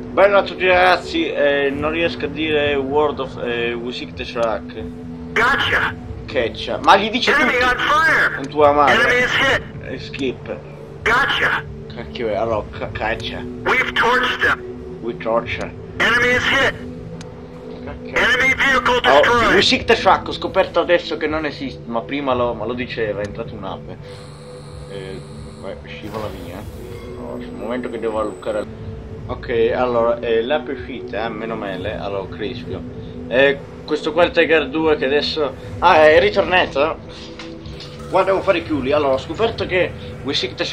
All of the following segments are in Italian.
Bella a tutti ragazzi, non riesco a dire World of We Seek the Shrek. Gotcha. Catcha. Ma gli dice Enemy tutto on fire. con tua Enemy madre. is hit. Skip. Gotcha. Cacchio è, allora, caccia. We've torched them. We torture. Enemy is hit. Cacchio. Enemy vehicle We destroyed. Seek the Shrek, ho scoperto adesso che non esiste, ma prima lo diceva, è entrato un'ape. Scivola via. No, c'è un momento che devo alluccare. Ok, allora, l'ape è uscita, meno male, allora Crispio. Questo qua è il Tiger 2 che adesso... Ah, è ritornato? Guarda, devo fare i chiuli. Allora, ho scoperto che We Seek the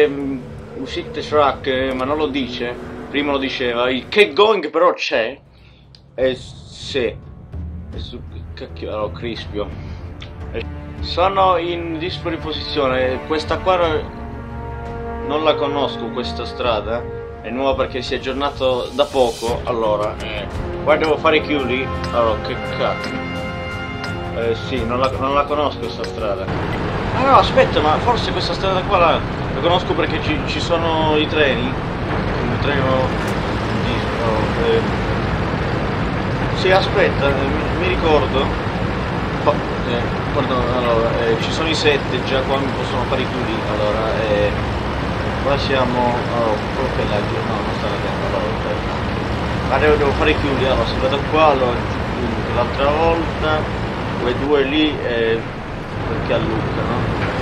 Shrek, ma non lo dice. Prima lo diceva. Il Keep Going però c'è. Sì. Cacchio, allora, Crispio. Sono in disposizione. Questa qua non la conosco, questa strada. È nuova perché si è aggiornato da poco. Allora, guarda, devo fare i chiuli. Allora, che cazzo. Sì, non la conosco questa strada. Ah no, aspetta, ma forse questa strada qua la conosco perché ci sono i treni. Un treno sì, aspetta, mi ricordo. Pardon, allora, ci sono i 7 già, qua mi possono fare i chiuli. Allora, qua siamo... Oh, che la... No, non sta vedendo, allora, ma devo fare i chiudi. Allora, se vado qua, allora, l'altra volta, quei due lì, perché allucano?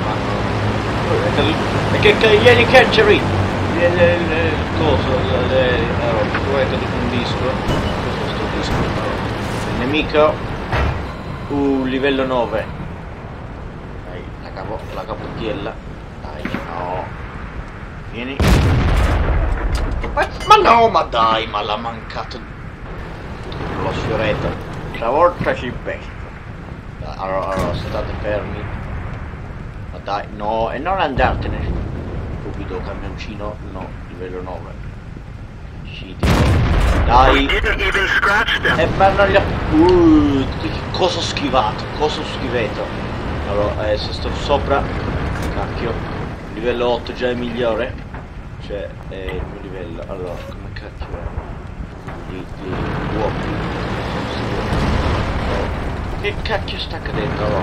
E che vieni catchery! Il coso, allora, tu hai caduto un disco. Questo sto disco, il nemico, livello 9. Dai, la capocchiella. Dai, no. Vieni. Ma no, ma dai, ma l'ha mancato lo sfioretto. Stavolta ci pesca. Allora, state fermi. Ma dai, no, e non andartene. Subito, camioncino, no, livello 9. Sciti. Dai. E ma non gli ha... cosa ho schivato, cosa ho schivato. Allora, se sto sopra... Cacchio. Livello 8 già è migliore. Cioè è il mio livello. Allora, come cacchio è? Gli uomini. Che cacchio sta cadendo? Allora.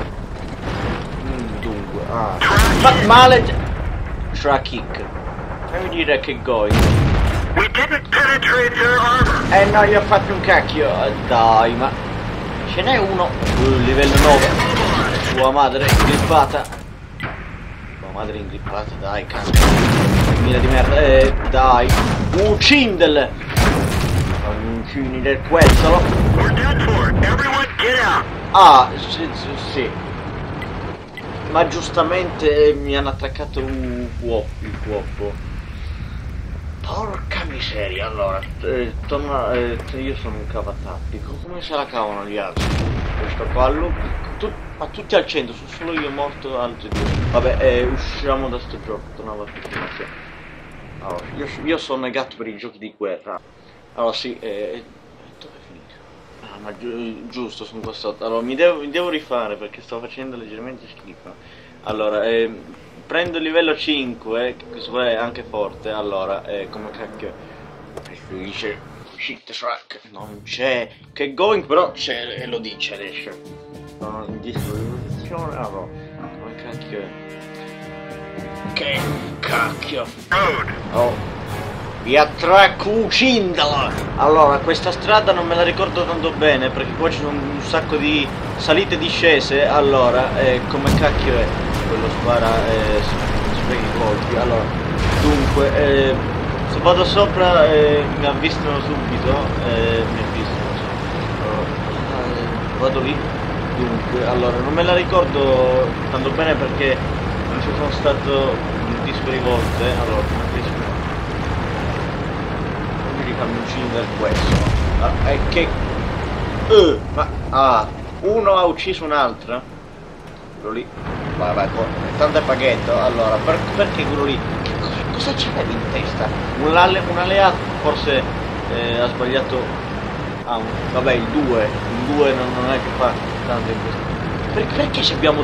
Dunque, ma male. Shrek kick. Fammi dire che going. We didn't penetrate their armor. No, gli ho fatto un cacchio. Dai, ma ce n'è uno. Livello 9. Tua madre grippata. Madre ingrippata, dai, cazzo. Mila di merda, dai. Uccindele! Uccini del quezzolo. We're done for. Everyone get out. Ah, sì. Ma giustamente mi hanno attaccato il cuoppo. Porca miseria, allora, io sono un cavatappi. Come se la cavano gli altri? Questo qua, ma tutti al centro, sono solo io morto, altri due. Vabbè, usciamo da sto gioco, tornavo a continuazione. Allora, io sono negato per i giochi di guerra. Allora sì, dove è finito? Ah, ma giusto, sono qua sotto. Allora, mi devo rifare perché sto facendo leggermente schifo. Allora, prendo il livello 5, questo qua è anche forte. Allora, come cacchio dice shit track, non c'è che going, però c'è e lo dice adesso. Sono in disposizione. Allora, come cacchio è? Che cacchio. Oh, via track, uccindala. Allora, questa strada non me la ricordo tanto bene perché qua ci sono un sacco di salite e discese. Allora, come cacchio è? Quello spara speghi i colpi. Allora, dunque, se vado sopra mi avvistano subito. Allora, vado lì. Dunque, allora, non me la ricordo tanto bene perché non ci sono stato un disco di volte. Allora, quindi camioncini del questo. È che... uno ha ucciso un altro. Quello lì. Vabbè, tanto è paghetto. Allora, perché quello lì? Cosa c'aveva in testa? Un alleato forse ha sbagliato. Vabbè, il 2 non è che fa tanto in questo. Perché abbiamo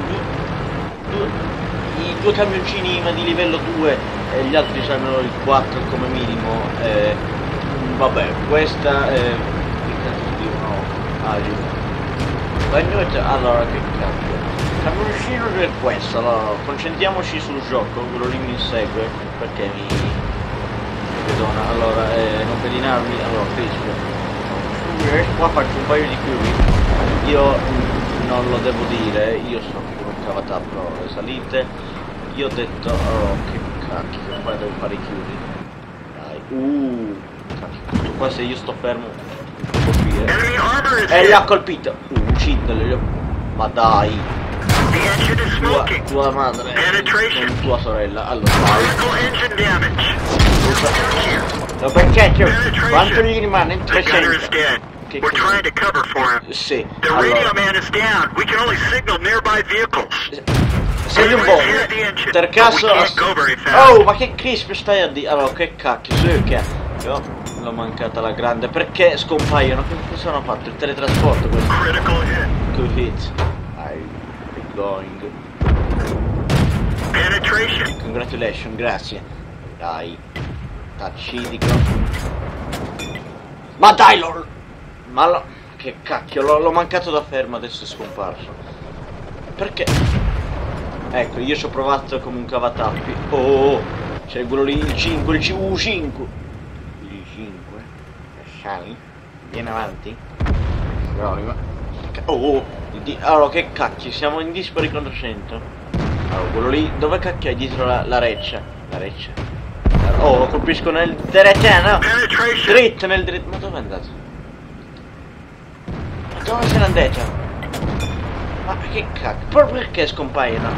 i due camioncini ma di livello 2 e gli altri hanno il 4 come minimo? vabbè, questa è... allora che cazzo, camioncino è questo, allora concentriamoci sul gioco, quello lì mi insegue perché mi perdona, allora non pedinarmi, allora fischio, qua faccio un paio di chiudi, io non lo devo dire, io sono pure un cavatappo, le salite, io ho detto, oh che cacchio, qua devo fare i chiudi, dai, cacchio, qua se io sto fermo e l'ha colpito, uccidilo, ma dai, tua madre e tua sorella, allora no, perché quanto gli rimane? 300. Che sì, allora senti un po', per caso oh ma che crisp stai a dire? Allora che cacchio, sì che io l'ho mancata la grande, perché scompaiono? Che cosa hanno fatto? Il teletrasporto questo? Good hit. I'm going. Penetration. Congratulations, grazie. Dai. Taccidico. Ma dai lol! Ma lo... che cacchio, l'ho mancato da fermo, adesso è scomparso. Perché? Ecco, io ci ho provato come un cavatappi. Oh, c'è quello lì, il 5, il CV5. Il 5. Sali. Vieni avanti. Oh, allora che cacchio, siamo in dispari contro 100. Allora, quello lì, dove cacchio è dietro la reccia? La reccia. Oh, lo colpisco nel terreno. Dritto nel dritto. Ma dove è andato? Ma dove se n'è andato? Ma che cacchio? Proprio perché scompaiono?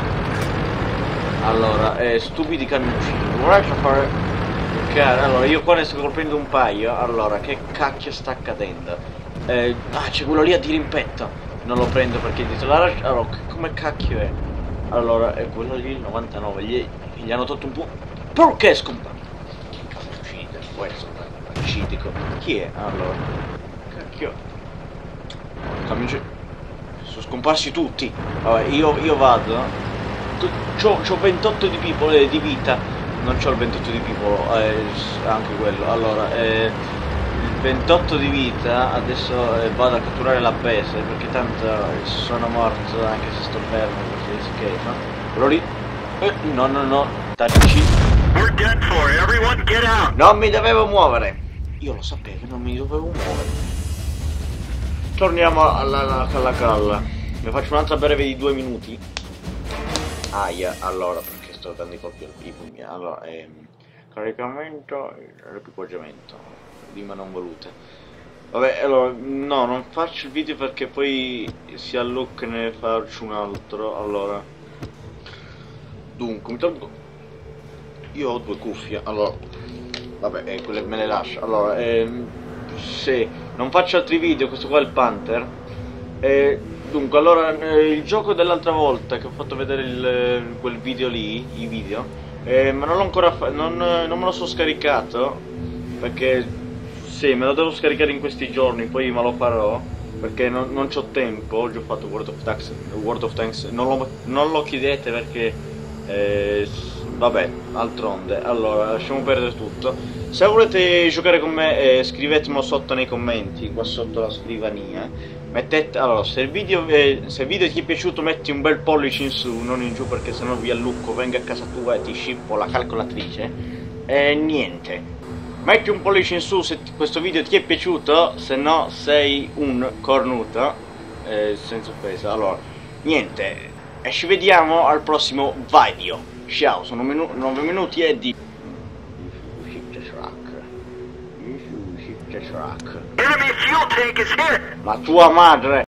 Allora, stupidi camioncini. Non riesco a fare. Allora, io qua ne sto colpendo un paio. Allora, che cacchio sta accadendo? C'è quello lì a dirimpetto. Non lo prendo perché dietro la reccia. Allora, come cacchio è? Allora, è quello lì, il 99. Gli hanno tolto un po'. Perché scompare? Che cazzo uccide? Questo acidico. Chi è? Allora. Cacchio. Camioncini. Sono scomparsi tutti. Vabbè, io vado. C'ho 28 di vita. Non c'ho il 28 di people, anche quello. Allora, il 28 di vita. Adesso vado a catturare la base. Perché tanto sono morto anche se sto fermo. Perché schifo. Quello lì. No. Tacci. We're done for. Everyone get out. Non mi dovevo muovere. Io lo sapevo, non mi dovevo muovere. Torniamo alla calla. Mi faccio un'altra breve di 2 minuti. Aia, allora, perché sto dando i colpi al pugni. Allora, caricamento e l'equipaggiamento. Rima non volute. Vabbè, allora, no, non faccio il video perché poi si allucca e ne faccio un altro. Allora, dunque, mi tolgo. Io ho 2 cuffie, allora, vabbè, quelle me le lascio. Allora, se non faccio altri video, questo qua è il Panther. Dunque, allora, il gioco dell'altra volta che ho fatto vedere quel video lì, i video, ma non l'ho ancora non me lo so scaricato, perché sì, me lo devo scaricare in questi giorni, poi me lo farò, perché non c'ho tempo. Oggi ho fatto World of Tanks, non lo chiedete perché, vabbè, d'altronde. Allora, lasciamo perdere tutto. Se volete giocare con me, scrivetemelo sotto nei commenti, qua sotto la scrivania. Mettete, allora, se il video ti è piaciuto, metti un bel pollice in su, non in giù, perché sennò vi allucco, vengo a casa tua e ti scippo la calcolatrice. E niente, metti un pollice in su se questo video ti è piaciuto, se no sei un cornuto, senza offesa. Allora, niente, e ci vediamo al prossimo video. Ciao, sono 9 minuti e di... Enemy fuel tank is hit. Ma tua madre!